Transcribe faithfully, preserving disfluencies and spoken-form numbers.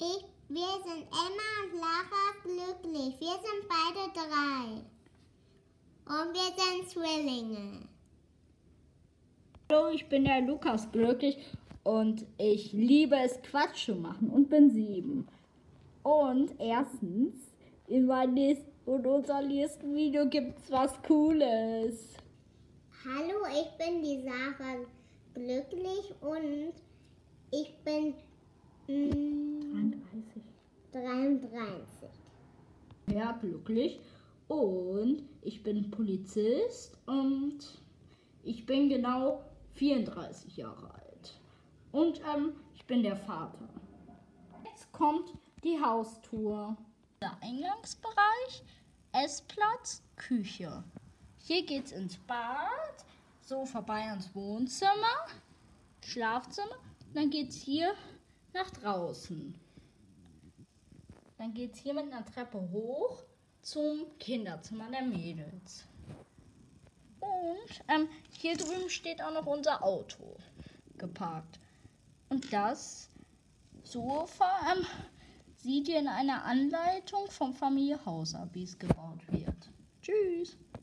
Ich, wir sind Emma und Lara glücklich. Wir sind beide drei. Und wir sind Zwillinge. Hallo, ich bin der Lukas glücklich und ich liebe es, Quatsch zu machen und bin sieben. Und erstens, in, mein nächsten, in unserem nächsten Video gibt es was Cooles. Hallo, ich bin die Sarah glücklich und ich bin mm, dreiunddreißig. dreiunddreißig. Ja, glücklich. Und ich bin Polizist und ich bin genau vierunddreißig Jahre alt. Und ähm, ich bin der Vater. Jetzt kommt die Haustour. Der Eingangsbereich, Essplatz, Küche. Hier geht's ins Bad, so vorbei ans Wohnzimmer, Schlafzimmer. Dann geht's hier nach draußen. Dann geht's hier mit einer Treppe hoch zum Kinderzimmer der Mädels. Und ähm, hier drüben steht auch noch unser Auto geparkt. Und das Sofa ähm, seht ihr in einer Anleitung vom Familie Hauser, wie es gebaut wird. Tschüss!